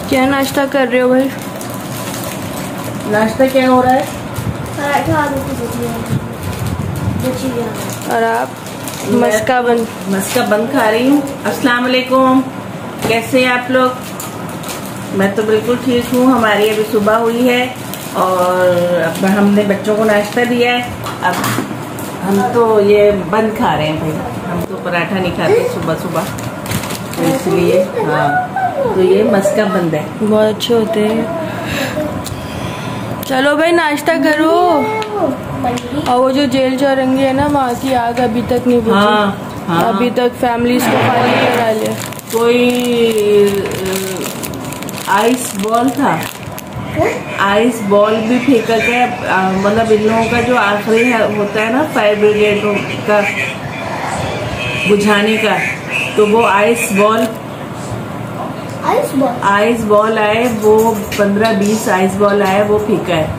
क्या नाश्ता कर रहे हो भाई? नाश्ता क्या हो रहा है? पराठा आलू की भुजिया। और आप? मस्का बन खा रही हूँ। अस्सलाम वालेकुम, कैसे हैं आप लोग? मैं तो बिल्कुल ठीक हूँ। हमारी अभी सुबह हुई है और अब हमने बच्चों को नाश्ता दिया है। अब हम तो ये बन खा रहे हैं भाई। हम तो पराठा नहीं खाते सुबह सुबह, तो इसलिए हाँ, तो ये मस्का बंद है। बहुत अच्छे होते हैं। चलो भाई नाश्ता करो। और वो जो जेल चौरंगी है ना, वहाँ की आग अभी तक नहीं बुझी। हाँ। अभी तक फैमिलीज को खाली करा लिया। कोई आइस बॉल था, आइस बॉल भी फेंका गया। मतलब इन लोगों का जो आखिरी होता है ना फायर ब्रिगेड का बुझाने का, तो वो आइस बॉल आए, वो 15-20 आइस बॉल आए, वो फेंका है।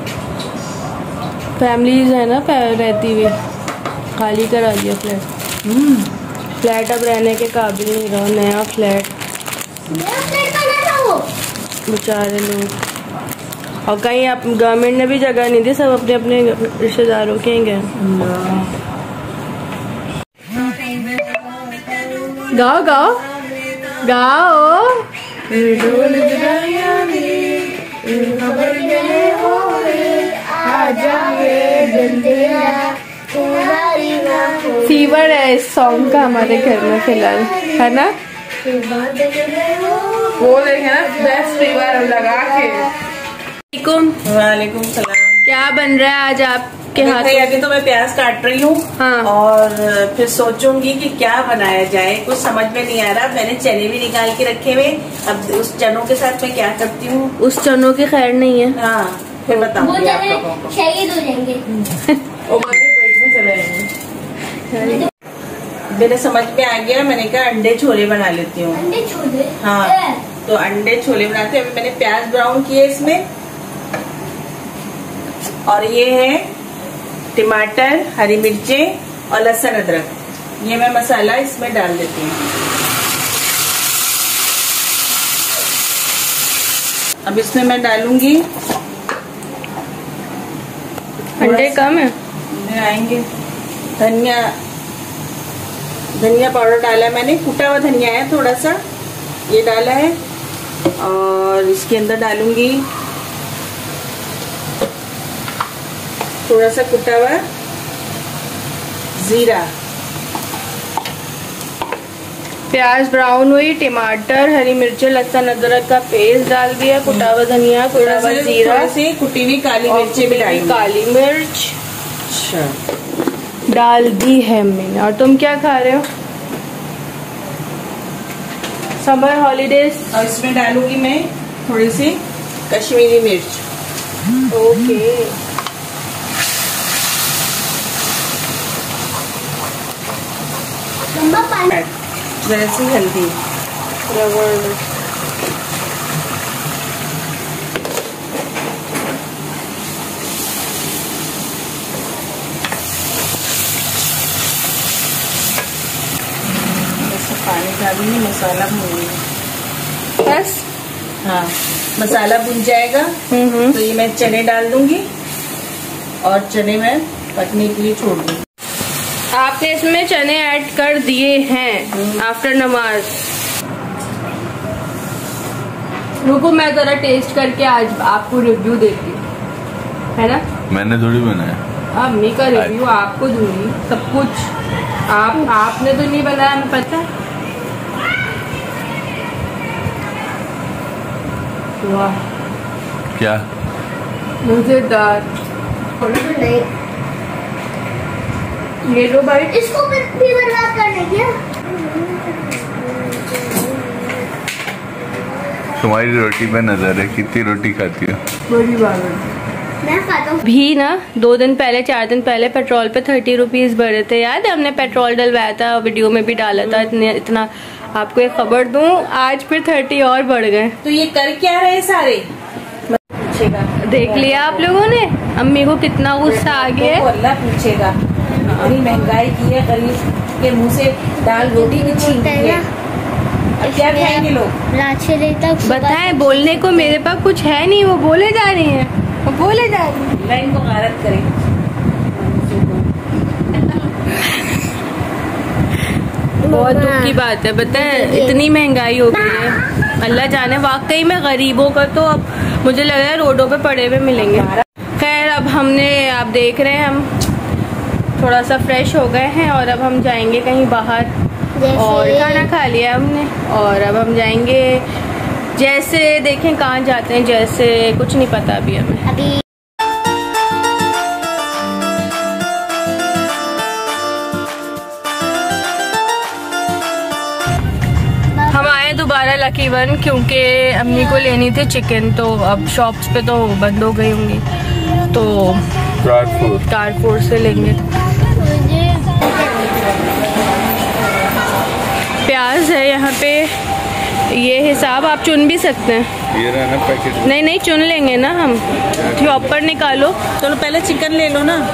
फैमिलीज है ना रहती हुई, खाली करा दिया फ्लैट। फ्लैट अब रहने के काबिल नहीं रहा। नया फ्लैट बेचारे लोग। और कहीं आप गवर्नमेंट ने भी जगह नहीं दी, सब अपने अपने रिश्तेदारों के गए। गाओ गाओ गाओ। फीवर है इस सॉन्ग का हमारे घर में फिलहाल, है ना? वो देखे ना, बेस्ट फीवर लगा के। वालेकुम सलाम। क्या बन रहा है आज आपके हाथ? अभी तो मैं प्याज काट रही हूँ। हाँ। और फिर सोचूंगी कि क्या बनाया जाए, कुछ समझ में नहीं आ रहा। मैंने चने भी निकाल के रखे हुए, अब उस चनों के साथ मैं क्या करती हूँ। उस चनों की खैर नहीं है। हाँ, फिर बताऊंगी आप लोगों को। शहीद हो जाएंगे। पेट में चले जाएंगे। मेरे समझ में आ गया, मैंने कहा अंडे छोले बना लेती हूँ। अंडे छोले? हाँ, तो अंडे छोले बनाते हैं। अभी मैंने प्याज ब्राउन किए इसमें, और ये है टमाटर, हरी मिर्चें और लहसुन अदरक। ये मैं मसाला इसमें डाल देती हूँ। अब इसमें मैं डालूंगी, अंडे कम है, आएंगे। धनिया पाउडर डाला है मैंने, कुटा हुआ धनिया है थोड़ा सा, ये डाला है। और इसके अंदर डालूंगी थोड़ा सा कुटा हुआ जीरा। प्याज ब्राउन हुई, टमाटर, हरी मिर्चें, लहसुन अदरक का पेस्ट डाल दिया, कुटा हुआ धनिया, कुटा हुआ जीरा, से कुटी हुई काली मिर्चें भी डाली, काली मिर्च अच्छा डाल दी है मैंने। और तुम क्या खा रहे हो? Summer holidays. और इसमें डालूंगी मैं थोड़ी सी कश्मीरी मिर्च। ओके। जरा सी हल्दी, पानी डालूंगी, मसाला भून बस। हाँ, मसाला भुन जाएगा तो ये मैं चने डाल दूंगी और चने मैं पकने के लिए छोड़ दूंगी। आपने इसमें चने ऐड कर दिए हैं आफ्टर नमाज। रुको मैं जरा टेस्ट करके आज आपको रिव्यू देती हूँ, है ना? मैंने थोड़ी बनाया, अम्मी का रिव्यू आपको दूंगी सब कुछ। आपने तो नहीं बनाया, हमें पता है। वाह क्या मजेदार। ये लो भाई, इसको भी बर्बाद करने क्या? तुम्हारी रोटी पे नजर है, कितनी रोटी खाती हो? बड़ी बात है। मैं खाता हूँ। भी ना 2 दिन पहले 4 दिन पहले पेट्रोल पे 30 रुपीज बढ़े थे, याद है? हमने पेट्रोल डलवाया था, वीडियो में भी डाला था। इतना आपको एक खबर दूं, आज फिर 30 और बढ़ गए। तो ये कर क्या रहे सारे? पूछेगा, देख लिया आप लोगों ने? अम्मी को कितना गुस्सा आ गया है। अल्लाह पूछेगा, इतनी महंगाई की है, गरीब के मुंह से दाल रोटी भी छीन ली है। क्या खाएंगे लोग? रात से देर तक बताएं, बोलने को मेरे पास कुछ है नहीं, वो बोले जा रही है, वो बोले जा रही है। लाइन को गारत करें। बहुत दुख की बात है, बताएं इतनी महंगाई हो गई है, अल्लाह जाने वाकई में गरीबों का तो अब मुझे लग रहा है रोडों पे पड़े हुए मिलेंगे। खैर अब हमने, आप देख रहे हैं हम थोड़ा सा फ्रेश हो गए हैं और अब हम जाएंगे कहीं बाहर और खाना खा लिया हमने और अब हम जाएंगे, जैसे देखें कहाँ जाते हैं, जैसे कुछ नहीं पता अभी हमें। अभी हम आए दोबारा लकी वन क्योंकि अम्मी को लेनी थी चिकन, तो अब शॉप्स पे तो बंद हो गई होंगी, तो कारफोर से लेंगे। प्याज है यहाँ पे, ये हिसाब आप चुन भी सकते हैं। ये रहा ना पैकेट। नहीं नहीं, चुन लेंगे ना हम, चॉपर निकालो। चलो पहले चिकन ले लो ना।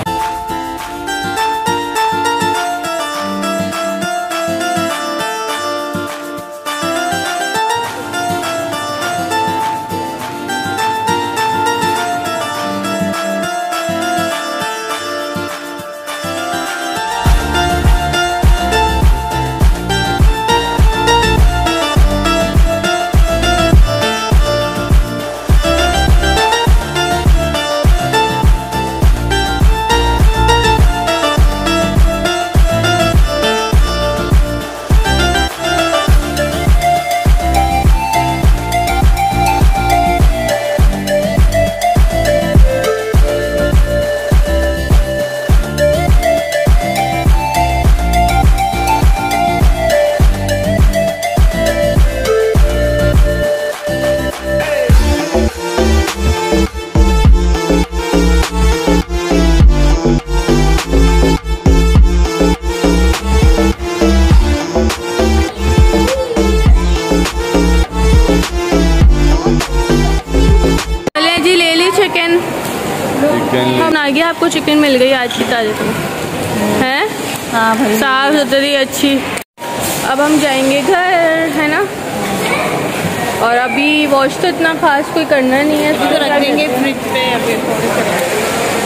हम आ गया, आपको चिकन मिल गई आज की तारीख में, है हाँ भाई, साफ सुथरी अच्छी। अब हम जाएंगे घर, है ना, और अभी वॉश तो इतना खास कोई करना नहीं है, तो रख देंगे फ्रिज पे अभी थोड़े से।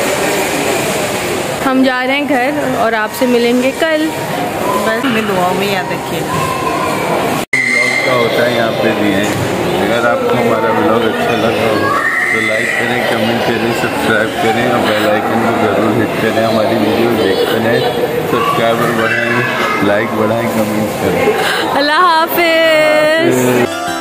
हम जा रहे हैं घर और आपसे मिलेंगे कल। बस हमें दुआओं में याद रखिएगा। ब्लॉग का होता है यहाँ पे दिए हैं। अगर आपको हमारा ब्लॉग अच्छा लगा हो तो लाइक करें, कमेंट करें, सब्सक्राइब करें और बेल आइकन को ज़रूर हिट करें। हमारी वीडियो देखते हैं, सब्सक्राइबर बढ़ाएं, लाइक बढ़ाएं, कमेंट करें। अल्लाह हाफिज़।